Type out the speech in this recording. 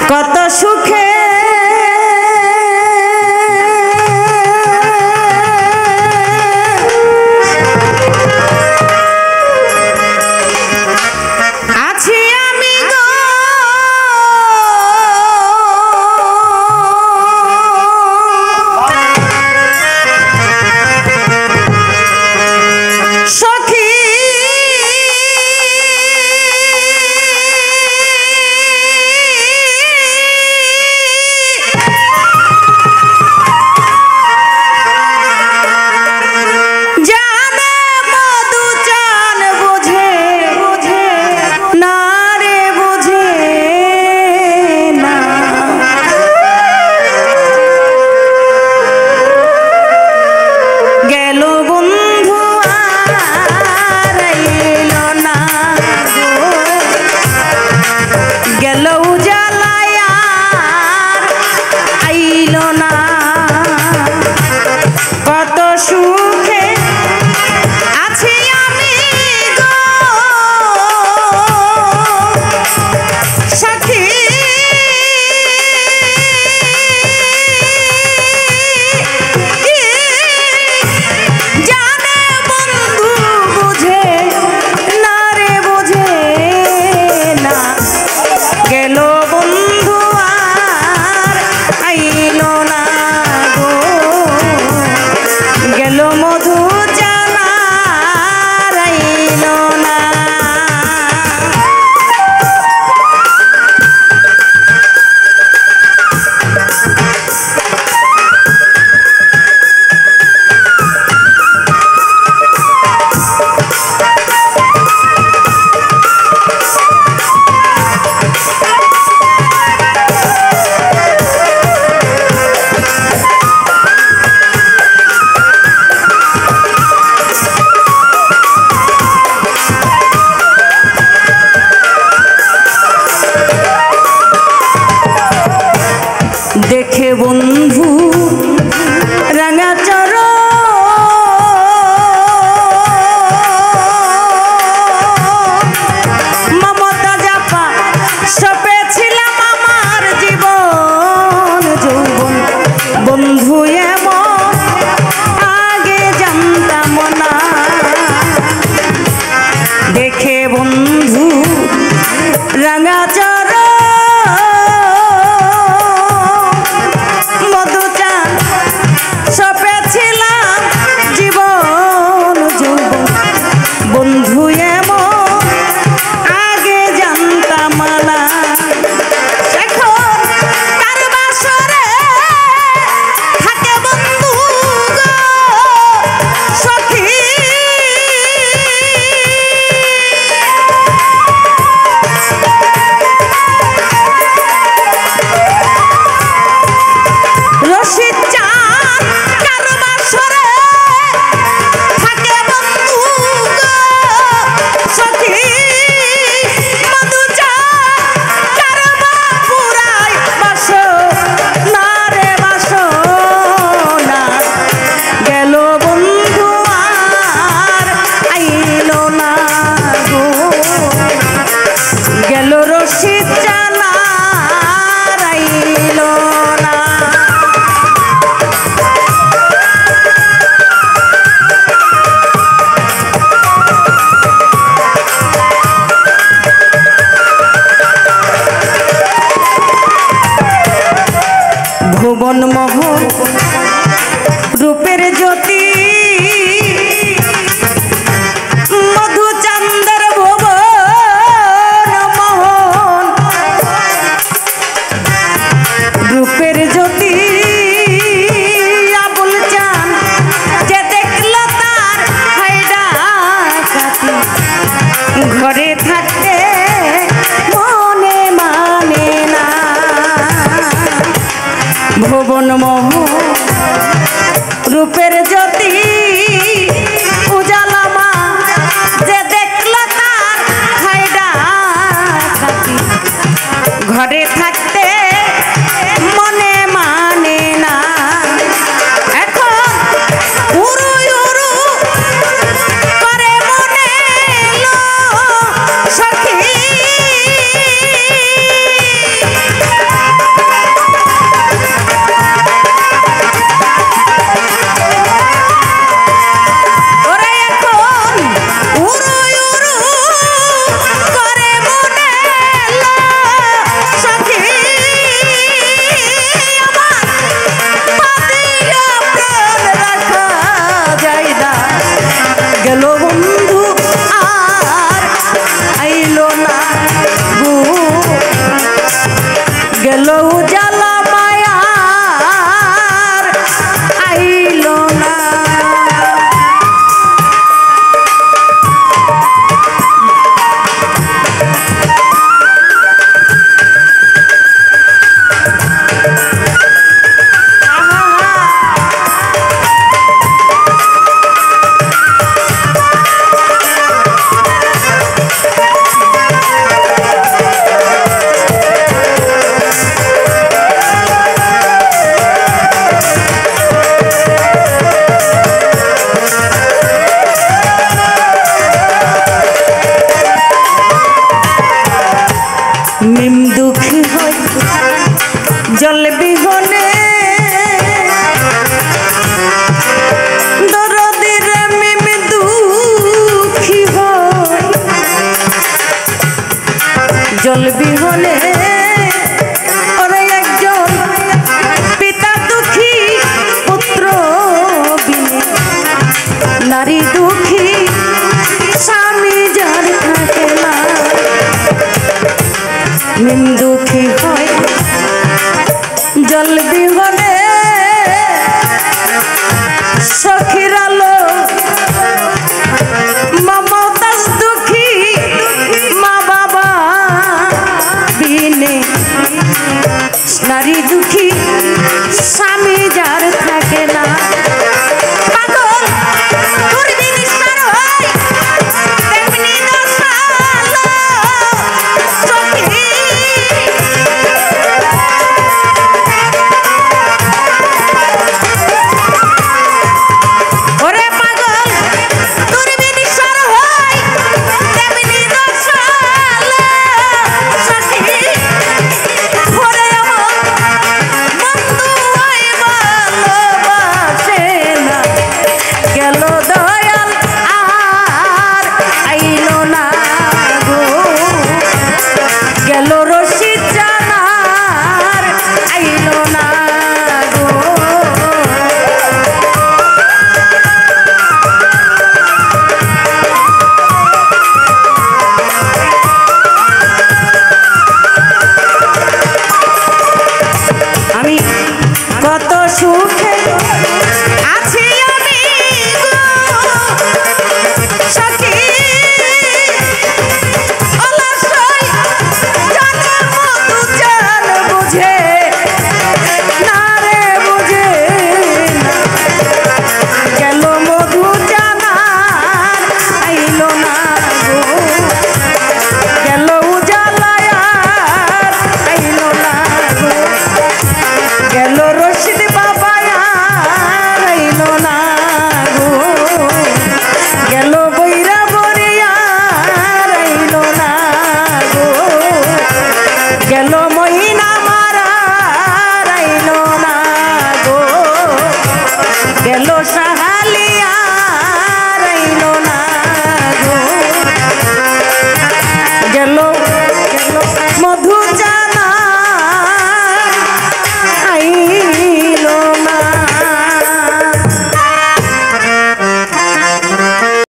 কত সুখে देखे बंधु रंगा चरो ममता जापा सपे छिलाम आमार जीवन যৌবন बंधु एमन आगे जानताम ना देखे बंधु रंगा चरो भुवन मोहन रूपेर ज्योति मधुचंदर भुवन मोहन रूपेर ज्योति आबुल चान जे देखलो तार हायडा काती घरे थाकते मने माने ना भुवन मोहन रूपेर ज्योति उजाला मा जे देखलो तार हायडा काती घरे थाकते मने माने ना এখন উরু উরু করে মনে লো সখী গেল উজালা মায়ার আইলো না। মিম দুঃখী হয় জল বিহনে দরদির মিম দুঃখী হয় জল বিহনে। ওরে একজন পিতা দুঃখী পুত্র বিনে, নারী দুঃখী স্বামী যার থাকে না। মিম দুঃখী হয় জল বিহনে সখীর আলো মমতাজ দুঃখী মা বাবা বিনে, নারী দুঃখী স্বামী যার থাকে না। কত সুখে আছি আমি সখী, অলসই জানার মতো জান বুঝে না রে বুঝে না। গেল মধু জানার আইলো না গো, গেল উজালায় আইলো না গো, গেল রশিদ বাবা আর আইলো না গো, গেল বৈরা বরিয়া আর আইলো না গো, গেল